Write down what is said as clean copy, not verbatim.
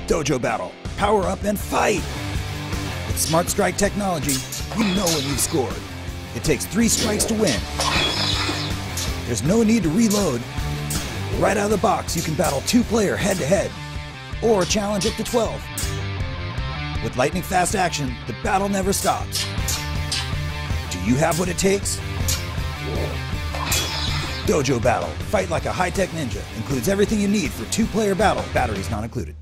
Dojo Battle. Power up and fight! With Smart Strike technology, you know when you've scored. It takes 3 strikes to win. There's no need to reload. Right out of the box, you can battle 2-player head-to-head, or challenge up to 12. With lightning fast action, the battle never stops. Do you have what it takes? Dojo Battle. Fight like a high-tech ninja. Includes everything you need for 2-player battle. Batteries not included.